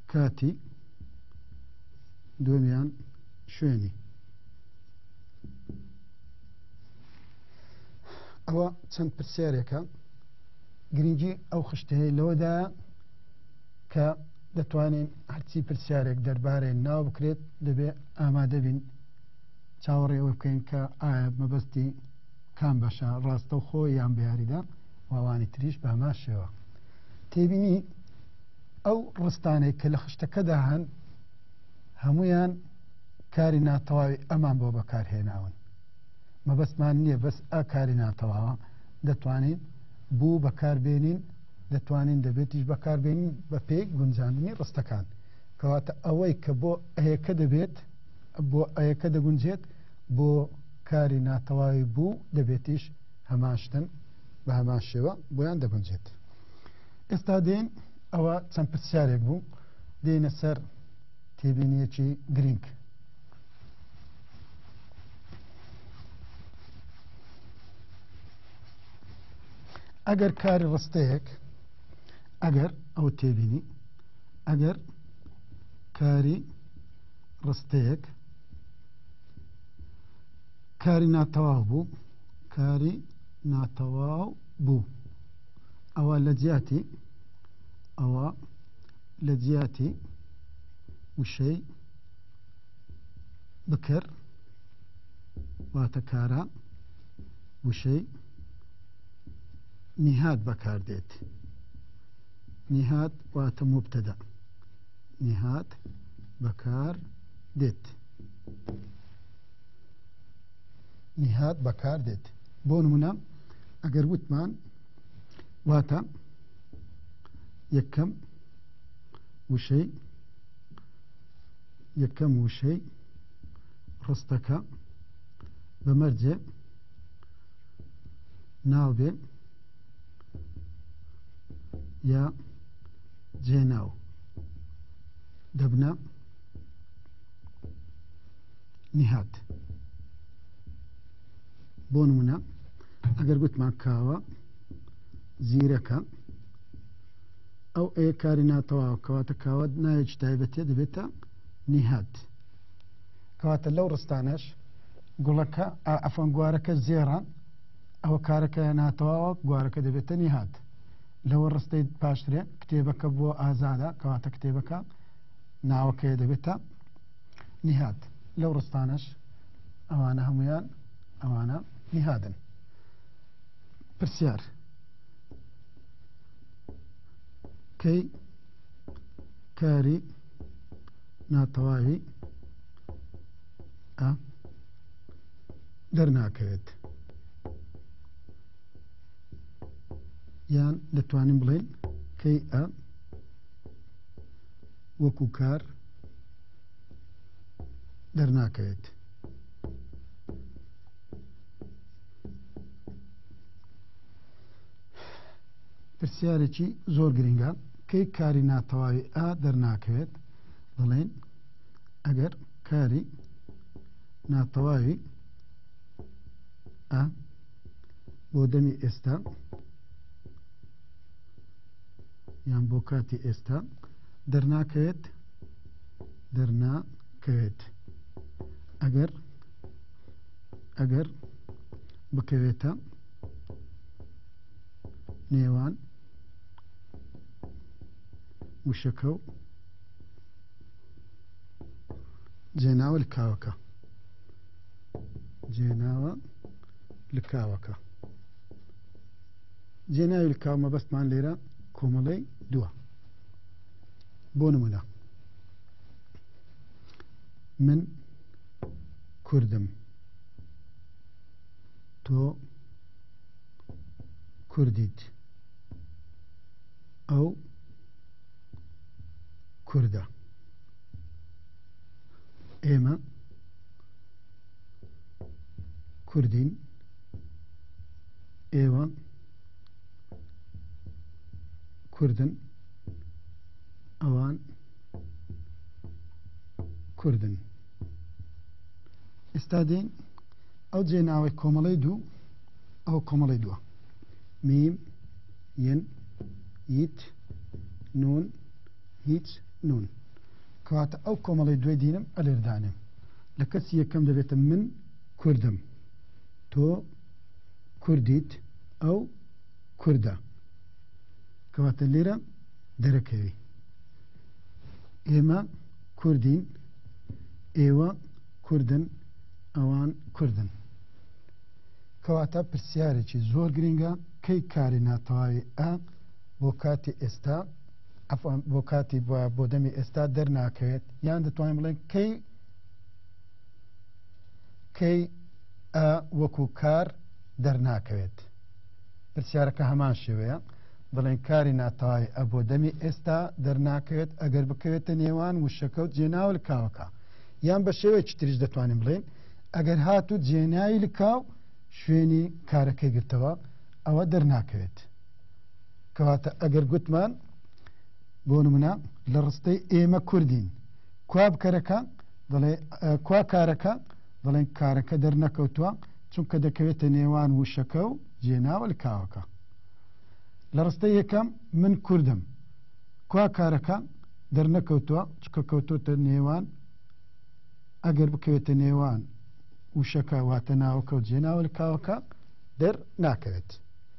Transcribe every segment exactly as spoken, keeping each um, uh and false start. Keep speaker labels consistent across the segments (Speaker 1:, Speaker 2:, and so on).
Speaker 1: کاتی دومیان شوێنی ئەوە چەند پرسیارێکە گرنگی ئەو خشتەیە لەوەدا کە دەتوانین هەرچی پرسیارێک دەربارەی ناو بکرێت دەبێ ئامادە بین چاوەڕێ ئەوە بکەین کە ئایا مەبەستی کام بەشە ڕاستە و خۆ یان بەیاریدا واوانی تریش بە هەمان شێوە تێبینی ئەو ڕستانەی کە لە خشتەکەدا هەن هەمویان کاری ناتەواوی ئەمان بۆ بەکارهێناون مەبەستمان نییە بەس ئا کاری ناتەواوە دەتوانین بوو بەکاربێنین دەتوانین دەبێتیش بەکاربێنین بە پێی گونجاندنی ڕستەکان کەواتە ئەوەی کە بۆ ئەیەکە دەبێت بۆ ئەیەکە دەگونجێت بۆ کاری ناتەواوی بوو دەبێتیش هەماشتن بە هەمان شێوە بۆیان دەگونجێت ئێستا دێن ئەوە چەند پرسیارێک بوو دێنە سەر تێبینیەکی گرنگ ئەگەر کاری ڕستەیەک ئەگەر ئەو تێبینی ئەگەر کاری ڕستەیەک کاری ناتەواو بوو کاری ناتەواو بوو ئەوە لە جیاتی ئەوە لە جیاتی وشەی بکر واتە کارە وشەی نهاد بەکاردێت نهاد واتە مبتەدا نهاد بەکار دێت نهاد بەکار دێت بۆ نمونە ئەگەر وتمان واتە یەکەم وشەی یەکەم وشەی ڕستەکە بەمەرجێ ناوبێ یا جێناو دەبنە نهاد بۆ نمونە ئەگەر گوتمان کاوە زیرەکە ئەو ئەیە کاری ناتەواو کەواتە کاوە ناوێکی تایبەتێ دەبێتە نهاد کەواتە لەو ڕستانەش گوڵەکە ئەفەن گوارەکە زێڕان ئەوە کارەکە ناتەواوە گوارەکە دەبێتە نهاد لەوە ڕستەی پاشترێ کتێبەکە بۆ ئازادە کەواتە کتێبەکە ناوەکەیە دەبێتە نهاد لەو ڕستانەش ئەوانە هەمویان ئەوانە نهادن پرسیار کەی کاری ناتەواوی ئە دەرناکەوێت یان دەتوانین بڵێن کەی ئە وەکو کار دەرناکەوێت پرسیارێکی زۆر گرنگە کەی کاری ناتەواوی ئا دەرناکەوێت دەڵێن ئەگەر کاری ناتەواوی ئا بۆ دەمی ئێستا یان بۆ کاتی ئێستا دەرناکەوێت دەرناکەوێت ئەگەر ئەگەر بکەوێتە نێوان وشەکە و جێناوە لکاوەکە جێناوە لکاوەکە جێناوی لکاو مەبەستمان لێرە کۆمەڵەی دووە بۆ نمونە من کوردم تۆ کوردیت ئەو کوردە ئێمە کوردین ئێوە کوردن ئەوان کوردن ئێستا دێن ئەو جێناوەی کۆمەڵەی دوو ئەو کۆمەڵەی دووە میم ین یت نون هیچ نون کەواتە ئەو کۆمەڵی دوێ دینم ئەلێردانێم لە کەسی یەکەم دەبێتە من کوردم تۆ کوردیت ئەو کووردە کەواتە لێرە دەرەکەوی ئێمە کوردین ئێوە کوردن ئەوان کوردن کەواتە پرسیارێکی زۆر گرنگە کەی کاری ناتەواوی ئا بۆ کاتی ئێستا بۆ کاتی بۆ دەمی ئێستا دەرناکەوێت یان دەتوانین بڵێن کەی کەی ئا وەکو کار دەرناکەوێت پرسیارەکە هەمان شێوەیە بڵێن کاری ناتەواوی ئە بۆ دەمی ئێستا دەرناکەوێت ئەگەر بکەوێتە نێوان وشەکە و جێناو لکاوەکە یان بە شێوەیەکی تریش دەتوانین بڵێن ئەگەر هات و جێناوی لکاو شوێنی کارەکەی گرتەوە ئەوە دەرناکەوێت کەواتە ئەگەر گوتمان بۆ نمونە لە ڕستەی ئێمە کوردین کوا بکەرەکە دەڵێ کوا کارەکە دەڵێن کارەکە دەرنەکەوتووە چونکە دەکەوێتە نێوان وشەکە و جێناوە لکاوەکە لە ڕستەی یەکەم من کوردم کوا کارەکە دەرنەکەوتووە چکە کەوتۆتە نێوان ئەگەر بکەوێتە نێوان وشەکە واتە ناوەکە و جێناوە لکاوەکە دەر ناکەوێت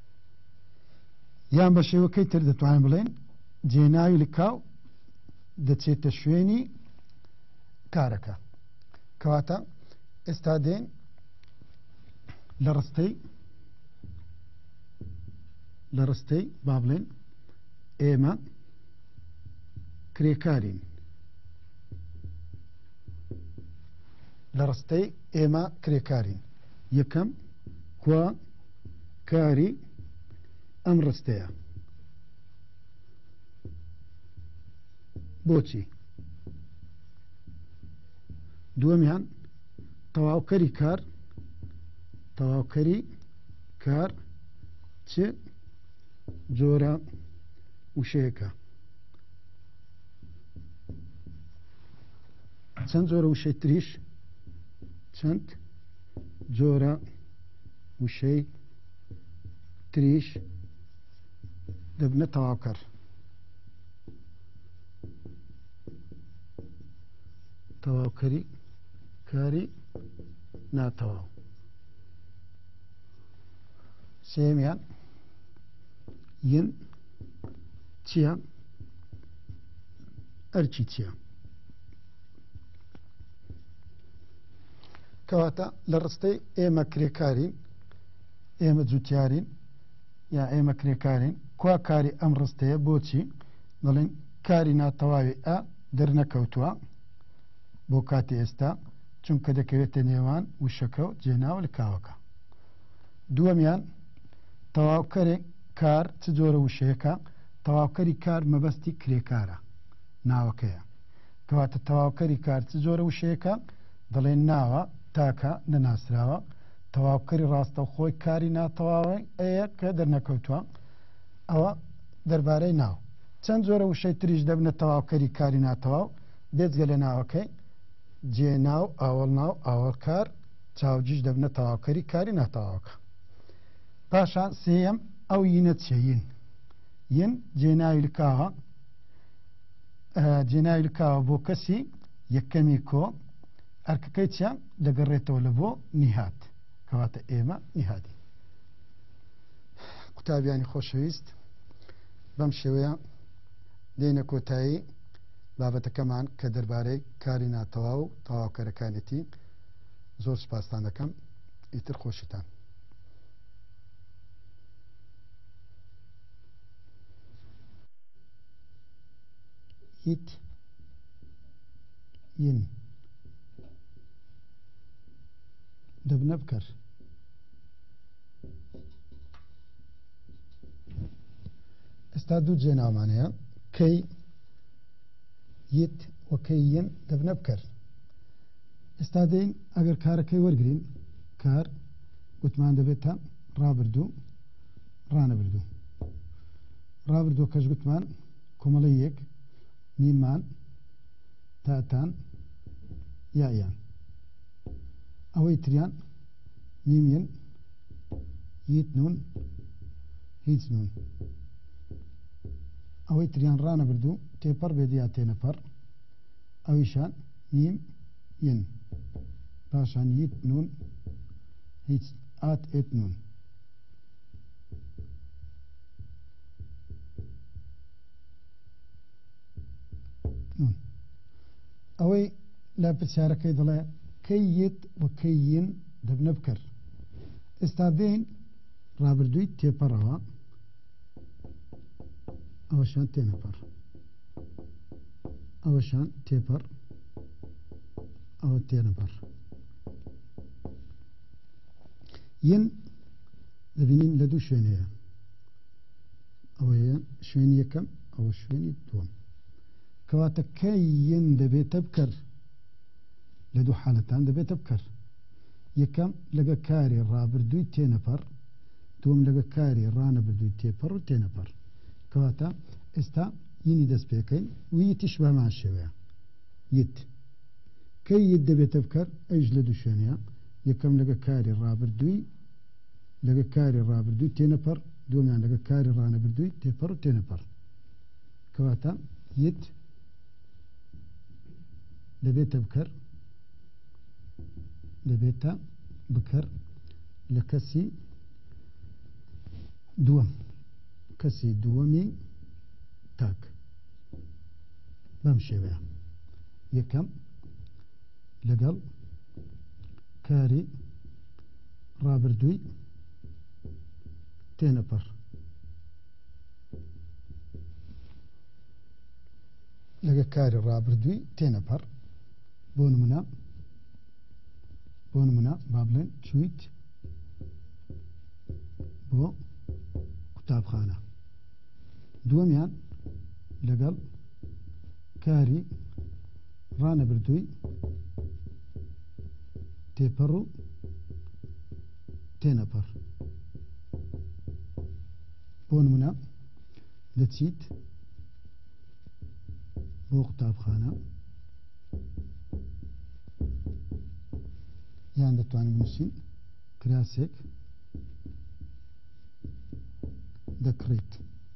Speaker 1: یان بە شێوەکەی تر دەتوانین بڵێن جێناوی لکاو دەچێتە شوێنی کارەکە کەواتە ئێستا دێن لە ڕستەی لە ڕستەی با بڵێن ئێمە کرێکارین لە ڕستەی ئێمە کرێکارین یەکەم کوا کاری ئەم ڕستەیە بۆچی دووەمیان تەواوکەری کار تەواوکەری کار چ جۆرە وشەیەکە چەند جۆرە وشەی تریش چەند جۆرە وشەی تریش دەبنە تەواوکەر تەواوکەری کاری ناتەواو سێمیان ین چییە ئەرچی چییە کەواتە لە ڕستەی ئێمە کرێکارین ئێمە جوتیارین یا ئێمە کرێکارین کوا کاری ئەم ڕستەیە بۆچی دەڵێن کاری ناتەواوی ئە دەرنەکەوتووە بۆ کاتی ئێستا چونکە دەکەوێتە نێوان وشەکە و جێناوە لکاوەکە دووەمیان تەواوکەرێک کار چ جۆرە وشەیەکە تەواوکەری کار مەبەستی کرێکارە ناوەکەیە کەواتە تەواوکەری کار چ جۆرە وشەیەکە دەڵێن ناوە تاکە نەناسراوە تەواوکەری ڕاستە خۆی کاری ناتەواوی ئەیە کە دەرنەکەوتووە ئەوە دەربارەی ناو چەند جۆرە وشەی تریش دەبنە تەواوکەری کاری ناتەواو بێجگە لە ناوەکەی جێناو ئاوەڵ ناو ئاوەڵکار چاوجیش دەبنە تەواوکەری کاری ناتەواوەکە پاشان سێیەم ئەو یینە چیە ین ین جێناوی لکاوە جێناوی لکاوە بۆ کەسی یەکەمی کۆ ئەرکەکەی چیان دەگەڕێتەوە لە بۆ نیهات کەواتە ئێمە نیهادی قوتابیانی خۆشەویست بەم شێوەیە دێنە کۆتایی بابەتەکەمان کە دەربارەی کاری ناتەواو و تەواوکەرەکانێتی زۆر سوپاستان دەکەم ئیتر خۆشیتان هیت ین دەبنە بکەر ئێستا دوو جێناومان هەیە کەی یت وەکەی ین دەبنە بکەر ئێستا دەین ئەگەر کارەکەی وەرگین کار گوتمان دەبێتە ڕابردوو ڕانەبردوو ڕابردوو کەش گوتمان کۆمەڵی یەک نیمان تاتان یایان ئەوەی تریان نیمین هیت نون هیچ نون ئەوەی تریان ڕانەبردوو تێپەڕ بێت یا تێنەپەڕ ئەویشان میم ین پاشان یت نون هیچ ئات ئێت نون نون ئەوەی لا پرسیارەکەی دەڵێ کەی یت و کەی ین دەبنە بکەر ئێستا بین ڕابردووی تێپەڕەوە ئەوەشان تێنەپەڕ ئەوەشان تێپەڕ ئەوە تێنەپەڕ ین دەبینین لە دوو شوێنەیە ئەوەیە شوێنی یەکەم ئەوە شوێنی دووەم کەواتە کەی ین دەبێتە بکەر لە دوو حالەتان دەبێتە بکەر یەکەم لەگە کاری ڕابردووی تێنەپەڕ دووەم لەگە کاری ڕانەبردووی تێپەڕ و تێنەپەڕ کەواتە ئێستا یینی دەست پێکەین و یتیش بەمان شێوەیە یت کەی یت دەبێتە بکەر ئەویش لە دوو شوێنەیە یەکەم لەگە کاری ڕابردووی لەگە کاری ڕابردووی تێنەپەڕ دووەمیان لەگە کاری ڕانەبردووی تێپەڕ و تێنەپەڕ کەواتە یت دەبێتە بکەر دەبێتە بکەر لە کەسی دووەم کەسی دووەمی تاک بەم شێوەیە یەکەم لەگەڵ کاری ڕابردووی تێنەپەڕ لەگە کاری ڕابردووی تێنەپەڕ بۆ نمونە بۆ نمونە با بڵێن چویت بۆ قوتابخانە دووەمیان لەگەڵ کاری ڕانەبردووی تێپەڕ و تێنەپەڕ بۆ نمونە دەچیت بۆ قوتابخانە یان دەتوانین بنووسین کراسێک دەکڕیت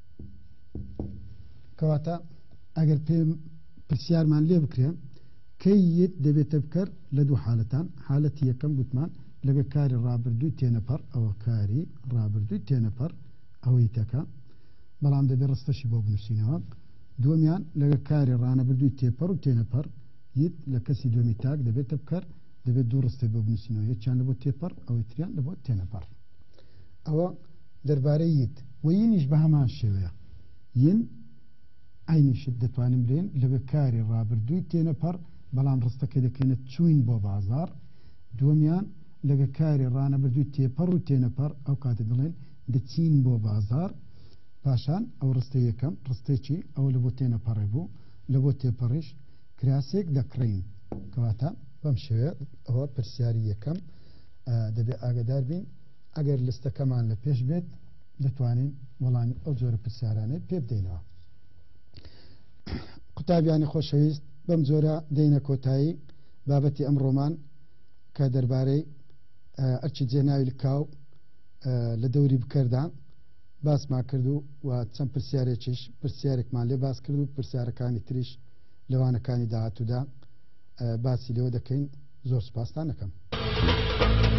Speaker 1: کەواتە ئەگەر پێم پرسیارمان لێ بکرێ کەی یت دەبێتە بکەر لە دوو حالەتان حالەتی یەکەم گوتمان لەگە کاری ڕابردووی تێنەپەڕ ئەوە کاری ڕابردووی تێنەپەڕ ئەوەی تەکە بەڵام دەبێت ڕستەشی بۆ بنووسینەوە دووەمیان لەگە کاری ڕانەبردووی تێپەڕ و تێنەپەڕ یت لە کەسی دووەمی تاک دەبێتە بکەر دەبێت دوو ڕستەی بۆ بنووسینەوە یەکیان لە بۆ تێپەڕ ئەوەی تریان لە بۆ تێنەپەڕ ئەوە دەربارەی یت و یینیش بە هەمان شێوەیە ین عینیشت دەتوانین برێن لەگە کاری ڕابردووی تێنەپەڕ بەڵام ڕستەکە دەکەینە چوین بۆ بازار دووەمیان لەگە کاری ڕانەبردووی تێپەڕ و تێنەپەڕ ئەو کاتە دەڵێن دەچین بۆ بازار پاشان ئەو ڕستە یەکەم ڕستێکی ئەو لە بۆ تێنەپەڕێ بوو لە بۆ تێپەڕیش کراسێک دەکڕین کەواتە بەم شێوەیە ئەوە پرسیاری یەکەم دەبێت ئاگادار بین ئەگەر لستەکەمان لە پێش بێت دەتوانین وەڵامی ئەو جۆرە پرسیارانەی پێ بدەینەوە قوتابیانی خۆشەویست بەم جۆرە دەینە کۆتایی بابەتی ئەم ڕۆمان کە دەربارەی ئەرچی جێناوی لکاو لە دەوری بکەردا باسمان کرد و و چەند پرسیارێکیش پرسیارێکمان لێ باس کرد و پرسیارەکانی تریش لەوانەکانی داهاتوودا باسی لەوە دەکەین زۆر سوپاستان دەکەم.